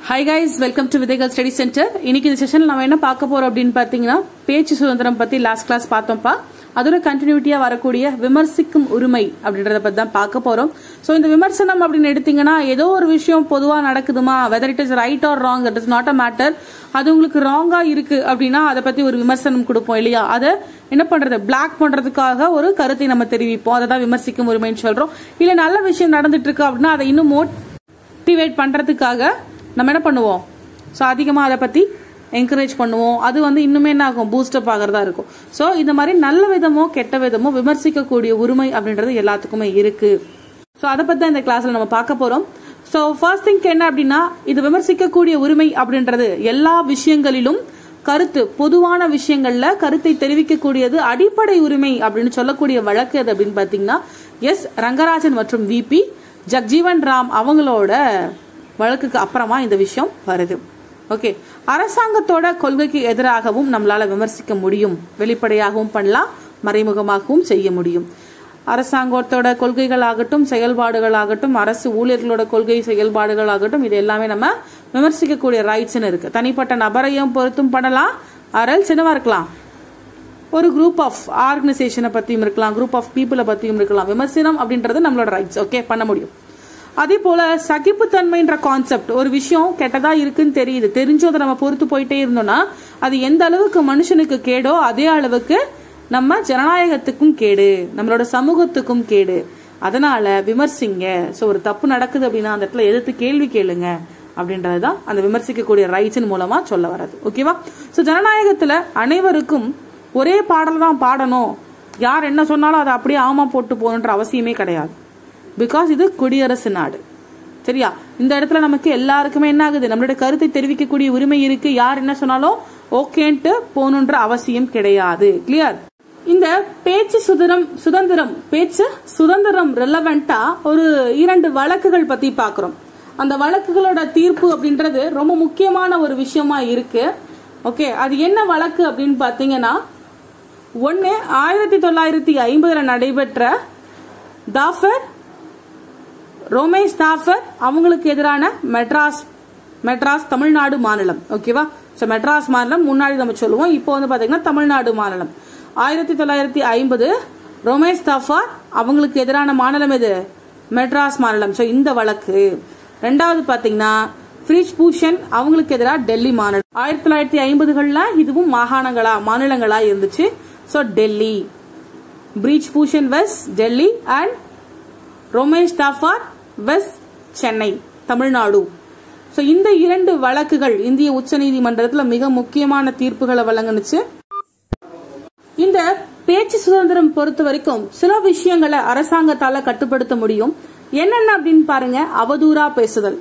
Hi guys, welcome to Vidaigal Study Center. இன்னைக்கு இந்த செஷன்ல நாம என்ன பார்க்க போறோம் அப்படினு பாத்தீங்கன்னா பேச்சு சுதந்திரம் பத்தி லாஸ்ட் கிளாஸ் பார்த்தோம்ப்பா. அதோட கண்டினியூட்டியா வரக்கூடிய விமர்சிக்கும் உரிமை அப்படின்றத பத்தி தான் பார்க்க போறோம். சோ இந்த விமர்சனம் அப்படினு எடுத்தீங்கன்னா ஏதோ ஒரு விஷயம் பொதுவா நடக்குதுமா, whether it is right or wrong, that is not a matter. அது உங்களுக்கு ராங்கா இருக்கு அப்படினா அத பத்தி ஒரு விமர்சனம் கொடுப்போம் இல்லையா? அத என்ன பண்றது, பிளாக் பண்றதுக்காக ஒரு கருத்தை நம்ம தெரிவிப்போம். அததான் விமர்சிக்கும் உரிமைன்னு சொல்றோம். இல்ல நல்ல விஷயம் நடந்துட்டு இருக்கு அப்படினா அதை இன்னும் மோட்டிவேட் பண்றதுக்காக நம்ம என்ன பண்ணுவோம், ஸோ அதிகமாக அதை பற்றி என்கரேஜ் பண்ணுவோம். அது வந்து இன்னுமே என்ன ஆகும், பூஸ்டப் ஆகிறதா இருக்கும். ஸோ இந்த மாதிரி நல்ல விதமோ கெட்ட விதமோ விமர்சிக்கக்கூடிய உரிமை அப்படின்றது எல்லாத்துக்குமே இருக்கு. ஸோ அதை பற்றி தான் இந்த கிளாஸ்ல நம்ம பார்க்க போறோம். ஸோ ஃபர்ஸ்ட் திங் என்ன அப்படின்னா, இது விமர்சிக்கக்கூடிய உரிமை அப்படின்றது எல்லா விஷயங்களிலும் கருத்து, பொதுவான விஷயங்கள்ல கருத்தை தெரிவிக்கக்கூடியது அடிப்படை உரிமை அப்படின்னு சொல்லக்கூடிய வழக்கு அது அப்படின்னு பார்த்தீங்கன்னா எஸ் ரங்கராஜன் மற்றும் விபி ஜக்ஜீவன் ராம் அவங்களோட வழக்குக்கு அப்புறமா இந்த விஷயம் வருது. ஓகே, அரசாங்கத்தோட கொள்கைக்கு எதிராகவும் நம்மளால விமர்சிக்க முடியும். வெளிப்படையாகவும் பண்ணலாம், மறைமுகமாகவும் செய்ய முடியும். அரசாங்கத்தோட கொள்கைகள் ஆகட்டும், செயல்பாடுகள் ஆகட்டும், அரசு ஊழியர்களோட கொள்கை செயல்பாடுகள் ஆகட்டும், இது எல்லாமே நம்ம விமர்சிக்கக்கூடிய ரைட்ஸ்ன்னு இருக்கு. தனிப்பட்ட நபரையும் பொறுத்தும் பண்ணலாம், அரல் சின்னவா இருக்கலாம், ஒரு குரூப் ஆஃப் ஆர்கனைசேஷனை பத்தியும் இருக்கலாம், குரூப் ஆஃப் பீப்புளை பத்தியும் இருக்கலாம். விமர்சனம் அப்படின்றது நம்மளோட ரைட்ஸ். ஓகே, பண்ண முடியும். அதே போல சகிப்புத்தன்மைன்ற கான்செப்ட், ஒரு விஷயம் கெட்டதா இருக்குன்னு தெரியுது, தெரிஞ்சும் அதை நம்ம பொறுத்து போயிட்டே இருந்தோம்னா அது எந்த அளவுக்கு மனுஷனுக்கு கேடோ அதே அளவுக்கு நம்ம ஜனநாயகத்துக்கும் கேடு, நம்மளோட சமூகத்துக்கும் கேடு. அதனால விமர்சிங்க. ஸோ ஒரு தப்பு நடக்குது அப்படின்னா அந்த இடத்துல எதிர்த்து கேள்வி கேளுங்க அப்படின்றதுதான் அந்த விமர்சிக்கக்கூடிய ரைட்ஸின் மூலமா சொல்ல வர்றது. ஓகேவா? ஸோ ஜனநாயகத்துல அனைவருக்கும் ஒரே பாடல் தான் பாடணும், யார் என்ன சொன்னாலும் அதை அப்படியே ஆமா போட்டு போகணுன்ற அவசியமே கிடையாது. பிகாஸ் இது குடியரசு நாடு. சரியா? இந்த இடத்துல நமக்கு எல்லாருக்குமே என்ன ஆகுது, நம்மளுடைய கருத்தை தெரிவிக்கக்கூடிய உரிமை இருக்கு. யார் என்ன சொன்னாலும் ஓகேன்ட்டு போகணுன்ற அவசியம் கிடையாது. கிளியர்? இந்த பேச்சு சுதந்திரம் ரெலவெண்டா ஒரு 2 வழக்குகள் பத்தி பாக்குறோம். அந்த வழக்குகளோட தீர்ப்பு அப்படின்றது ரொம்ப முக்கியமான ஒரு விஷயமா இருக்கு. ஓகே, அது என்ன வழக்கு அப்படின்னு பாத்தீங்கன்னா, ஒன்னு 1950 நடைபெற்ற ரோமேஷ் தாஃபர் அவங்களுக்கு எதிரான மெட்ராஸ் தமிழ்நாடு மாநிலம். ஓகேவா? சோ மெட்ராஸ் மாநிலம் முன்னாடி நம்ம சொல்லுவோம், இப்போ வந்து பாத்தீங்கன்னா தமிழ்நாடு மாநிலம். 1950 ரோமேஷ் தாஃபர் அவங்களுக்கு எதிரான மாநிலம் எது? மெட்ராஸ் மாநிலம். சோ இந்த வழக்கு. ரெண்டாவது பாத்தீங்கன்னா பிரிஜ் பூஷன் அவங்களுக்கு எதிராக டெல்லி மாநிலம். 1950கள்ல இதுவும் மாநிலங்களா இருந்துச்சு. So Delhi, Brij Bhushan west Delhi and Romesh Thappar west Chennai Tamil Nadu. So இந்த 2 வழக்குகள் இந்திய உச்சநீதிமன்றத்தில் மிக முக்கியமான தீர்ப்புகளை வழங்குனுச்சு. இந்த பேச்சு சுதந்திரம் பொறுத்த வரைக்கும் சில விஷயங்களை அரசாங்கத்தால கட்டுப்படுத்த முடியும். என்னென்ன அப்படின்னு பாருங்க. அவதூறா பேசுதல்,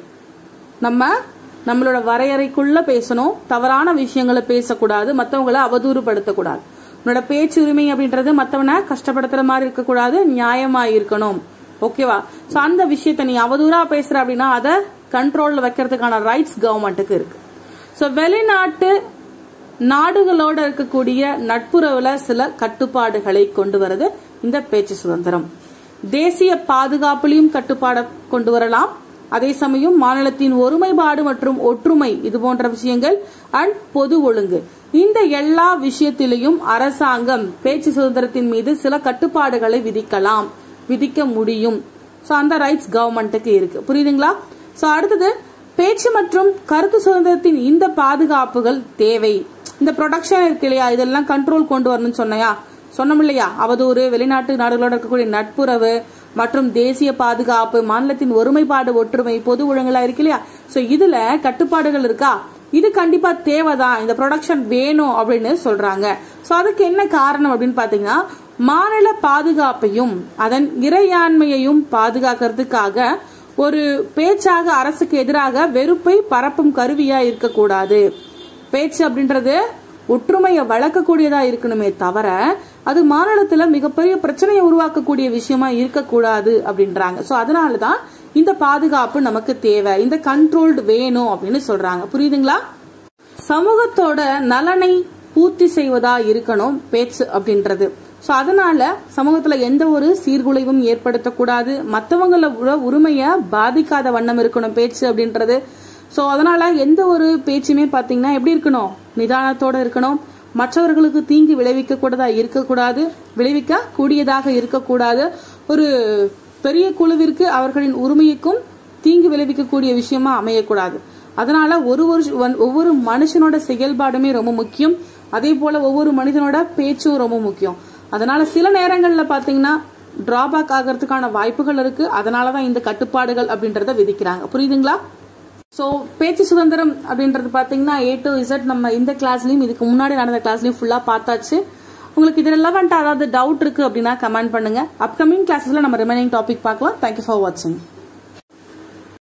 நம்மளோட வரையறைக்குள்ள பேசணும், தவறான விஷயங்களை பேசக்கூடாது, மற்றவங்களை அவதூறுபடுத்தக்கூடாது. உன்னோட பேச்சு உரிமை அப்படின்றது மற்றவனை கஷ்டப்படுத்துற மாதிரி இருக்கக்கூடாது, நியாயமா இருக்கணும். ஓகேவா? சோ அந்த விஷயத்தை நீ அவதூறா பேசுற அப்படின்னா அதை கண்ட்ரோல்ல வைக்கிறதுக்கான ரைட்ஸ் கவர்மெண்ட்டுக்கு இருக்கு. சோ வெளிநாட்டு நாடுகளோட இருக்கக்கூடிய நட்புறவுல சில கட்டுப்பாடுகளை கொண்டு வருது இந்த பேச்சு சுதந்திரம். தேசிய பாதுகாப்புலையும் கட்டுப்பாடு கொண்டு வரலாம். அதே சமயம் மாநிலத்தின் ஒருமைப்பாடு மற்றும் ஒற்றுமை, இது போன்ற விஷயங்கள் அண்ட் பொது ஒழுங்கு, இந்த எல்லா விஷயத்திலையும் அரசாங்கம் பேச்சு சுதந்திரத்தின் மீது சில கட்டுப்பாடுகளை விதிக்க முடியும். சோ அந்த ரைட்ஸ் கவர்மெண்ட்டுக்கு இருக்கு. புரியுதுங்களா? சோ அடுத்தது பேச்சு மற்றும் கருத்து சுதந்திரத்தின் இந்த பாதுகாப்புகள் தேவை. இந்த ப்ரொடக்ஷன் இருக்கு இல்லையா, இதெல்லாம் கண்ட்ரோல் கொண்டு வரணும்னு சொன்னோம் இல்லையா? அவதூறு, வெளிநாட்டு நாடுகளோட இருக்கக்கூடிய நட்புறவு மற்றும் தேசிய பாதுகாப்பு, மாநிலத்தின் ஒருமைப்பாடு, ஒற்றுமை, பொது ஒழுங்குலாம் இருக்கு இல்லையா? சோ இதுல கட்டுப்பாடுகள் இருக்கா? இது கண்டிப்பா தேவைதான், இந்த ப்ரொடக்ஷன் வேணும் அப்படின்னு சொல்றாங்க. சோ அதுக்கு என்ன காரணம் அப்படின்னு பாத்தீங்கன்னா, மாநில பாதுகாப்பையும் அதன் இறையாண்மையையும் பாதுகாக்கிறதுக்காக ஒரு பேச்சாக அரசுக்கு எதிராக வெறுப்பை பரப்பும் கருவியா இருக்கக்கூடாது. பேச்சு அப்படின்றது ஒற்றுமையை வளர்க்கக்கூடியதா இருக்கணுமே தவிர அது மாநிலத்துல மிகப்பெரிய பிரச்சனையை உருவாக்கக்கூடிய விஷயமா இருக்கக்கூடாது அப்படின்றாங்க. சோ அதனாலதான் இந்த பாதுகாப்பு நமக்கு தேவை, இந்த கண்ட்ரோல்டு வேணும் அப்படின்னு சொல்றாங்க. புரியுதுங்களா? சமூகத்தோட நலனை பூர்த்தி செய்வதா இருக்கணும் பேச்சு அப்படின்றது. சோ அதனால சமூகத்துல எந்த ஒரு சீர்குலைவும் ஏற்படுத்தக்கூடாது, மற்றவங்களோட உரிமையை பாதிக்காத வண்ணம் இருக்கணும் பேச்சு அப்படின்றது. ஸோ அதனால எந்த ஒரு பேச்சுமே பார்த்தீங்கன்னா எப்படி இருக்கணும், நிதானத்தோட இருக்கணும். மற்றவர்களுக்கு தீங்கு விளைவிக்க கூடியதாக இருக்கக்கூடாது. ஒரு பெரிய குழுவிற்கு அவர்களின் உரிமைக்கும் தீங்கு விளைவிக்கக்கூடிய விஷயமா அமையக்கூடாது. அதனால ஒவ்வொரு மனுஷனோட செயல்பாடுமே ரொம்ப முக்கியம். அதே போல ஒவ்வொரு மனிதனோட பேச்சும் ரொம்ப முக்கியம். அதனால சில நேரங்கள்ல பாத்தீங்கன்னா டிராபேக் ஆகிறதுக்கான வாய்ப்புகள் இருக்கு. அதனாலதான் இந்த கட்டுப்பாடுகள் அப்படின்றத விதிக்கிறாங்க. புரியுதுங்களா? சோ பேச்சு சுதந்திரம் அப்படின்றது பாத்தீங்கன்னா A to Z நம்ம இந்த கிளாஸ்லயும் இதுக்கு முன்னாடி நடந்த கிளாஸ்லயும் ஃபுல்லா பார்த்தாச்சு. உங்களுக்கு இது ரெலவெண்டா ஏதாவது டவுட் இருக்கு அப்படின்னா கமெண்ட் பண்ணுங்க. அப்கமிங் கிளாஸஸ்ல நம்ம ரிமைனிங் டாபிக் பார்க்கலாம். தேங்க்யூ ஃபார் வாட்சிங்.